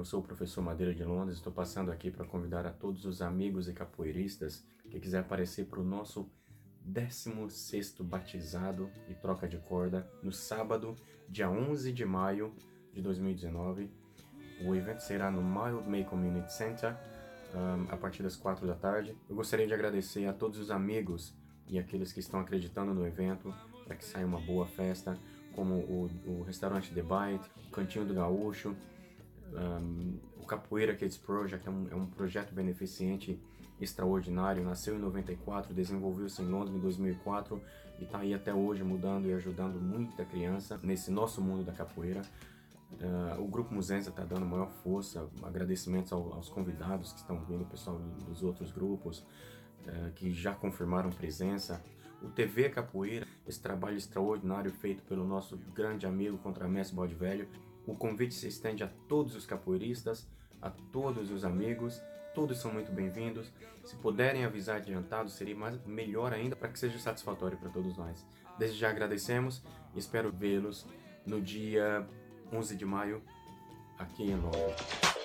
sou o professor Madeira de Londres, estou passando aqui para convidar a todos os amigos e capoeiristas que quiser aparecer para o nosso 16º batizado e troca de corda no sábado, dia 11 de maio de 2019. O evento será no Mild May Community Center, a partir das 4 da tarde. Eu gostaria de agradecer a todos os amigos e aqueles que estão acreditando no evento para que saia uma boa festa, como o restaurante The Bite, o Cantinho do Gaúcho, o Capoeira Kids Project é um projeto beneficente extraordinário, nasceu em 94, desenvolveu-se em Londres em 2004 e está aí até hoje mudando e ajudando muita criança nesse nosso mundo da capoeira. O Grupo Muzenza está dando maior força, agradecimentos aos convidados que estão vindo, o pessoal dos outros grupos que já confirmaram presença. O TV Capoeira, esse trabalho extraordinário feito pelo nosso grande amigo Contramestre Bode Velho. O convite se estende a todos os capoeiristas, a todos os amigos, todos são muito bem-vindos. Se puderem avisar adiantado, seria melhor ainda para que seja satisfatório para todos nós. Desde já agradecemos e espero vê-los no dia 11 de maio aqui em Londres.